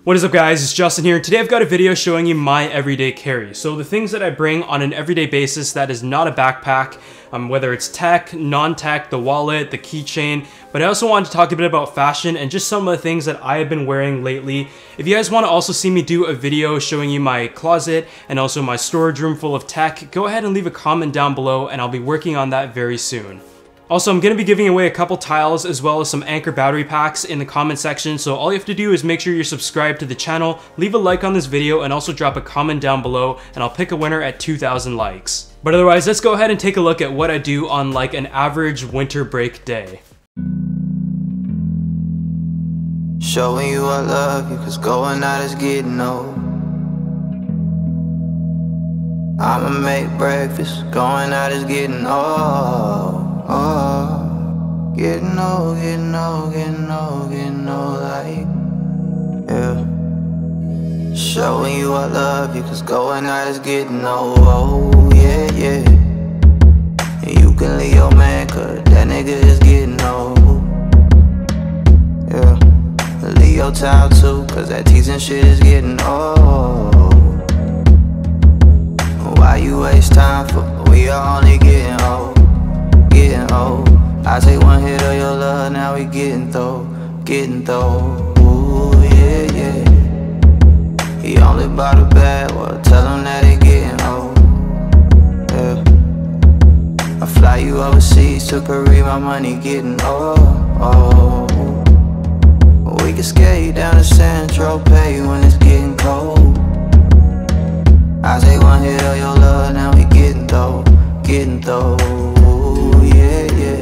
What is up guys, it's Justin here, and today I've got a video showing you my everyday carry. So the things that I bring on an everyday basis that is not a backpack, whether it's tech, non-tech, the wallet, the keychain, but I also wanted to talk a bit about fashion and just some of the things that I have been wearing lately. If you guys want to also see me do a video showing you my closet and also my storage room full of tech, go ahead and leave a comment down below and I'll be working on that very soon. Also, I'm going to be giving away a couple tiles as well as some Anker battery packs in the comment section, so all you have to do is make sure you're subscribed to the channel, leave a like on this video, and also drop a comment down below, and I'll pick a winner at 2,000 likes. But otherwise, let's go ahead and take a look at what I do on like an average winter break day. Showing you I love you, cause going out is getting old. I'ma make breakfast, going out is getting old. Oh, getting old, getting old, getting old, getting old, like, yeah. Showing you I love you, cause going out is getting old, oh, yeah, yeah. And you can leave your man, cause that nigga is getting old, yeah. Leave your child too, cause that teasing shit is getting old. Why you waste time for, we are only getting old. Getting old. I take one hit of your love, now we getting through, ooh, yeah, yeah. He only bought a bad, well, tell him that he getting old, yeah. I fly you overseas to Korea, my money getting old, oh. We can skate down to Central Pay when it's getting cold. I take one hit of your love, now we getting through, yeah, yeah.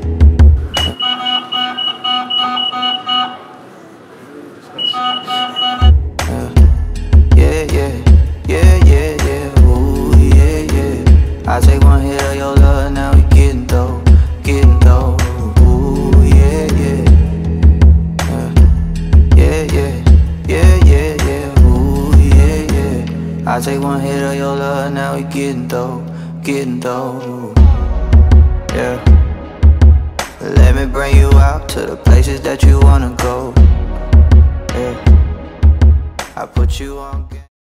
Yeah, yeah, yeah, yeah, yeah, ooh, yeah, yeah. I take one hit of your love, now we getting through, ooh, yeah, yeah. Yeah, yeah, yeah, yeah, yeah, ooh, yeah, yeah. I take one hit of your love, now we getting through, yeah. Let me bring you out to the places that you wanna go, yeah. I put you on.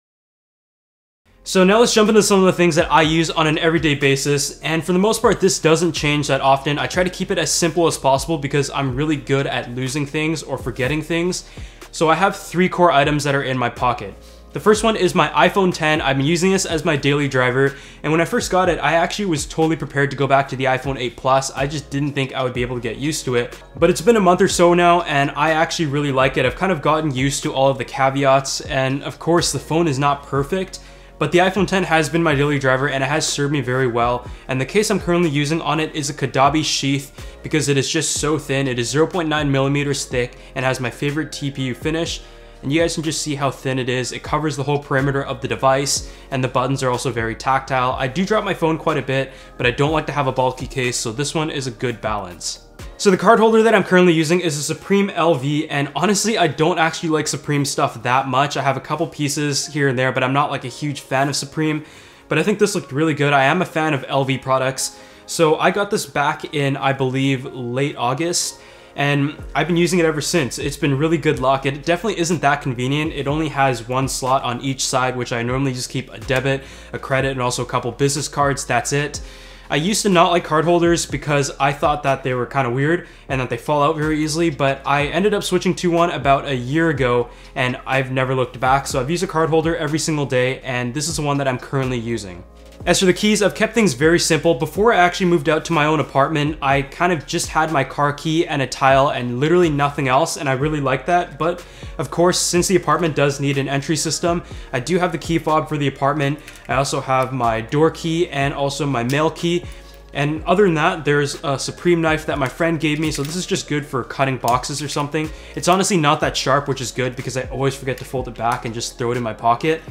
So now let's jump into some of the things that I use on an everyday basis, and for the most part this doesn't change that often. I try to keep it as simple as possible because I'm really good at losing things or forgetting things. So I have 3 core items that are in my pocket. The first one is my iPhone 10. I've been using this as my daily driver, and when I first got it, I actually was totally prepared to go back to the iPhone 8 Plus. I just didn't think I would be able to get used to it. But it's been a month or so now, and I actually really like it. I've kind of gotten used to all of the caveats, and of course the phone is not perfect, but the iPhone 10 has been my daily driver and it has served me very well. And the case I'm currently using on it is a Kadabi sheath because it is just so thin. It is 0.9 millimeters thick and has my favorite TPU finish. And you guys can just see how thin it is. It covers the whole perimeter of the device, and the buttons are also very tactile. I do drop my phone quite a bit, but I don't like to have a bulky case, so this one is a good balance. So the card holder that I'm currently using is a Supreme LV, and honestly I don't actually like Supreme stuff that much. I have a couple pieces here and there, but I'm not like a huge fan of Supreme, but I think this looked really good. I am a fan of LV products. So I got this back in, I believe, late August, and I've been using it ever since. It's been really good luck. It definitely isn't that convenient. It only has one slot on each side, which I normally just keep a debit, a credit, and also a couple business cards. That's it. I used to not like card holders because I thought that they were kind of weird and that they fall out very easily, but I ended up switching to one about a year ago and I've never looked back. So I've used a card holder every single day, and this is the one that I'm currently using. As for the keys, I've kept things very simple. Before I actually moved out to my own apartment, I kind of just had my car key and a tile and literally nothing else, and I really like that. But of course, since the apartment does need an entry system, I do have the key fob for the apartment. I also have my door key and also my mail key. And other than that, there's a Supreme knife that my friend gave me, so this is just good for cutting boxes or something. It's honestly not that sharp, which is good because I always forget to fold it back and just throw it in my pocket.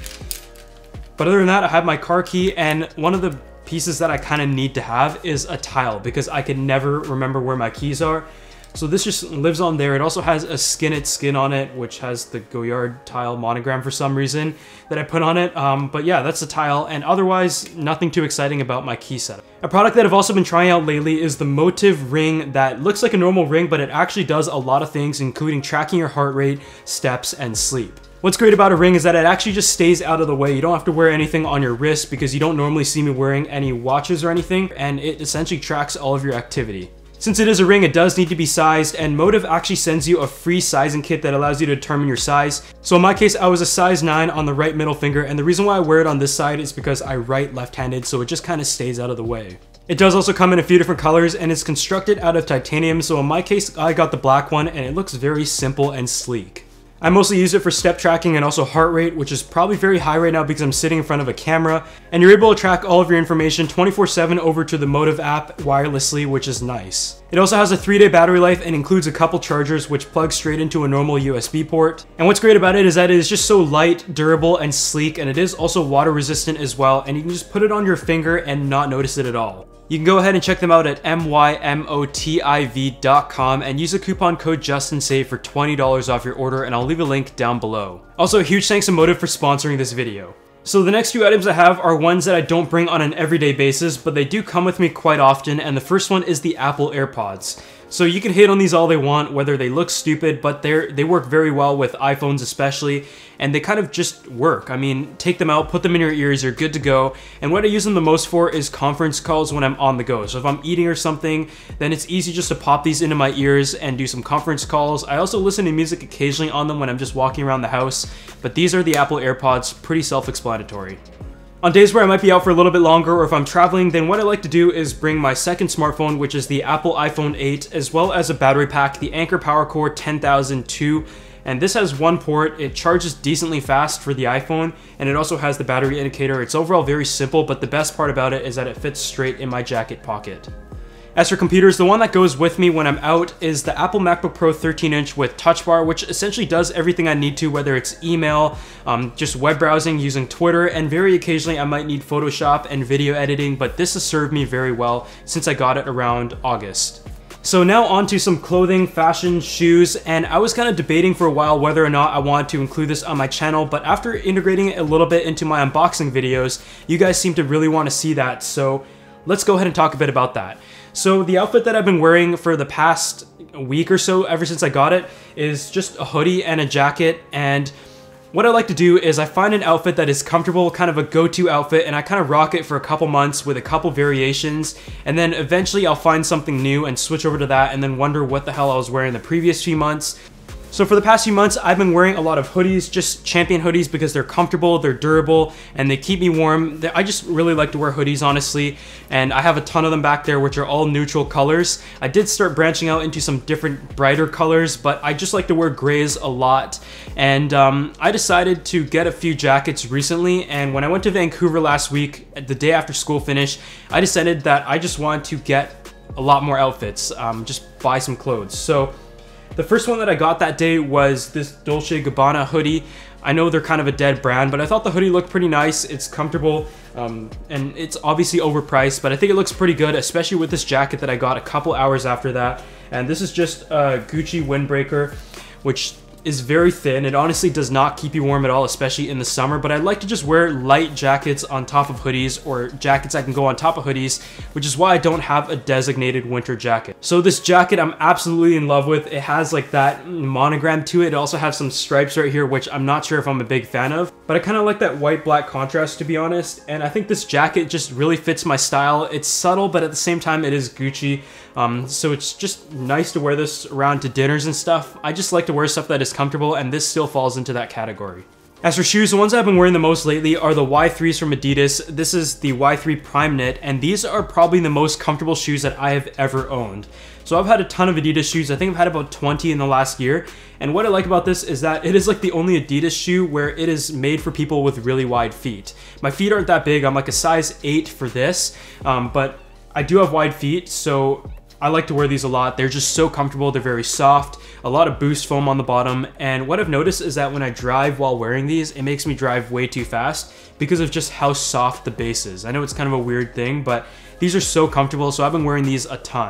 But other than that, I have my car key, and one of the pieces that I kind of need to have is a tile because I can never remember where my keys are. So this just lives on there. It also has a Skin It skin on it, which has the Goyard tile monogram for some reason that I put on it. But yeah, that's the tile, and otherwise nothing too exciting about my key setup. A product that I've also been trying out lately is the Motiv ring that looks like a normal ring, but it actually does a lot of things, including tracking your heart rate, steps, and sleep. What's great about a ring is that it actually just stays out of the way. You don't have to wear anything on your wrist because you don't normally see me wearing any watches or anything, and it essentially tracks all of your activity. Since it is a ring, it does need to be sized, and Motiv actually sends you a free sizing kit that allows you to determine your size. So in my case, I was a size 9 on the right middle finger, and the reason why I wear it on this side is because I write left-handed, so it just kind of stays out of the way. It does also come in a few different colors, and it's constructed out of titanium, so in my case, I got the black one, and it looks very simple and sleek. I mostly use it for step tracking and also heart rate, which is probably very high right now because I'm sitting in front of a camera, and you're able to track all of your information 24/7 over to the Motiv app wirelessly, which is nice. It also has a 3-day battery life and includes a couple chargers which plug straight into a normal USB port. And what's great about it is that it is just so light, durable, and sleek, and it is also water resistant as well, and you can just put it on your finger and not notice it at all. You can go ahead and check them out at mymotiv.com and use the coupon code JustinSave for $20 off your order, and I'll leave a link down below. Also, a huge thanks to Motiv for sponsoring this video. So the next few items I have are ones that I don't bring on an everyday basis, but they do come with me quite often, and the first one is the Apple AirPods. So you can hate on these all they want, whether they look stupid, but they work very well with iPhones especially, and they kind of just work. I mean, take them out, put them in your ears, you're good to go. And what I use them the most for is conference calls when I'm on the go. So if I'm eating or something, then it's easy just to pop these into my ears and do some conference calls. I also listen to music occasionally on them when I'm just walking around the house, but these are the Apple AirPods, pretty self-explanatory. On days where I might be out for a little bit longer, or if I'm traveling, then what I like to do is bring my second smartphone, which is the Apple iPhone 8, as well as a battery pack, the Anker PowerCore 10002. And this has one port, it charges decently fast for the iPhone, and it also has the battery indicator. It's overall very simple, but the best part about it is that it fits straight in my jacket pocket. As for computers, the one that goes with me when I'm out is the Apple MacBook Pro 13-inch with Touch Bar, which essentially does everything I need to, whether it's email, just web browsing, using Twitter, and very occasionally I might need Photoshop and video editing, but this has served me very well since I got it around August. So now on to some clothing, fashion, shoes, and I was kind of debating for a while whether or not I wanted to include this on my channel, but after integrating it a little bit into my unboxing videos, you guys seem to really want to see that, so let's go ahead and talk a bit about that. So the outfit that I've been wearing for the past week or so, ever since I got it, is just a hoodie and a jacket. And what I like to do is I find an outfit that is comfortable, kind of a go-to outfit, and I kind of rock it for a couple months with a couple variations. And then eventually I'll find something new and switch over to that and then wonder what the hell I was wearing the previous few months. So for the past few months, I've been wearing a lot of hoodies, just Champion hoodies, because they're comfortable, they're durable, and they keep me warm. I just really like to wear hoodies, honestly, and I have a ton of them back there, which are all neutral colors. I did start branching out into some different brighter colors, but I just like to wear grays a lot. And I decided to get a few jackets recently, and when I went to Vancouver last week, the day after school finished, I decided that I just wanted to get a lot more outfits, just buy some clothes. So the first one that I got that day was this Dolce & Gabbana hoodie. I know they're kind of a dead brand, but I thought the hoodie looked pretty nice. It's comfortable, and it's obviously overpriced, but I think it looks pretty good, especially with this jacket that I got a couple hours after that. And this is just a Gucci windbreaker, which is very thin. It honestly does not keep you warm at all, especially in the summer, but I like to just wear light jackets on top of hoodies, or jackets that can go on top of hoodies, which is why I don't have a designated winter jacket. So this jacket I'm absolutely in love with. It has like that monogram to it. It also has some stripes right here, which I'm not sure if I'm a big fan of, but I kind of like that white-black contrast, to be honest, and I think this jacket just really fits my style. It's subtle, but at the same time it is Gucci, so it's just nice to wear this around to dinners and stuff. I just like to wear stuff that is comfortable, and this still falls into that category. As for shoes, the ones I've been wearing the most lately are the Y3s from Adidas. This is the Y3 Prime Knit, and these are probably the most comfortable shoes that I have ever owned. So I've had a ton of Adidas shoes. I think I've had about 20 in the last year. And what I like about this is that it is like the only Adidas shoe where it is made for people with really wide feet. My feet aren't that big. I'm like a size 8 for this, but I do have wide feet, so I like to wear these a lot. They're just so comfortable. They're very soft, a lot of boost foam on the bottom. And what I've noticed is that when I drive while wearing these, it makes me drive way too fast because of just how soft the base is. I know it's kind of a weird thing, but these are so comfortable, so I've been wearing these a ton.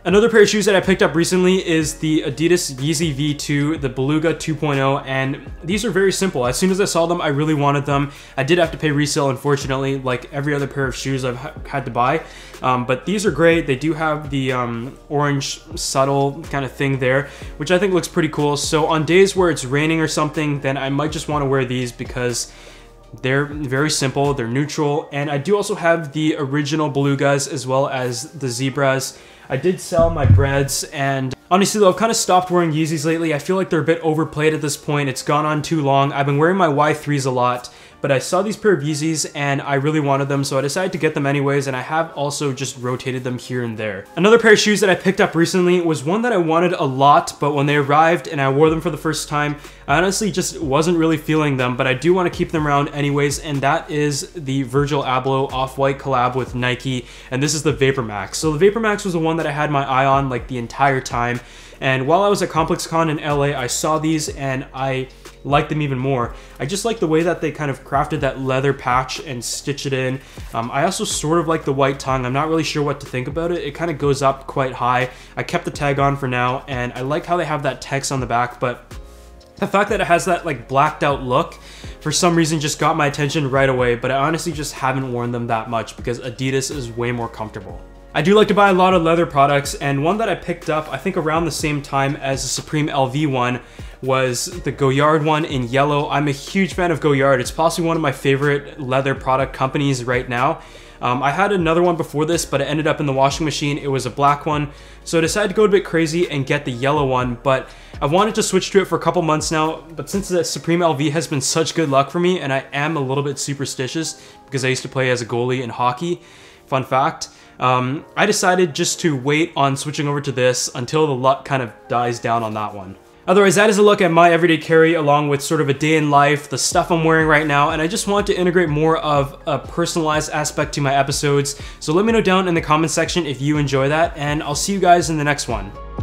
Another pair of shoes that I picked up recently is the Adidas Yeezy V2, the Beluga 2.0, and these are very simple. As soon as I saw them, I really wanted them. I did have to pay resale, unfortunately, like every other pair of shoes I've had to buy. But these are great. They do have the orange subtle kind of thing there, which I think looks pretty cool. So on days where it's raining or something, then I might just want to wear these because they're very simple, they're neutral, and I do also have the original Belugas as well as the Zebras. I did sell my Breads, and honestly though, I've kind of stopped wearing Yeezys lately. I feel like they're a bit overplayed at this point. It's gone on too long. I've been wearing my Y3s a lot, but I saw these pair of Yeezys and I really wanted them, so I decided to get them anyways, and I have also just rotated them here and there. Another pair of shoes that I picked up recently was one that I wanted a lot, but when they arrived and I wore them for the first time, I honestly just wasn't really feeling them, but I do want to keep them around anyways, and that is the Virgil Abloh Off-White collab with Nike, and this is the Vapor Max. So the Vapor Max was the one that I had my eye on like the entire time, and while I was at ComplexCon in LA, I saw these and I liked them even more. I just like the way that they kind of crafted that leather patch and stitch it in. I also sort of like the white tongue. I'm not really sure what to think about it. It kind of goes up quite high. I kept the tag on for now, and I like how they have that text on the back, but the fact that it has that like blacked out look for some reason just got my attention right away, but I honestly just haven't worn them that much because Adidas is way more comfortable. I do like to buy a lot of leather products, and one that I picked up I think around the same time as the Supreme LV one was the Goyard one in yellow. I'm a huge fan of Goyard. It's possibly one of my favorite leather product companies right now. I had another one before this, but it ended up in the washing machine. It was a black one, so I decided to go a bit crazy and get the yellow one, but I've wanted to switch to it for a couple months now, but since the Supreme LV has been such good luck for me, and I am a little bit superstitious because I used to play as a goalie in hockey, fun fact, I decided just to wait on switching over to this until the luck kind of dies down on that one. Otherwise, that is a look at my everyday carry along with sort of a day in life, the stuff I'm wearing right now, and I just want to integrate more of a personalized aspect to my episodes. So let me know down in the comment section if you enjoy that, and I'll see you guys in the next one.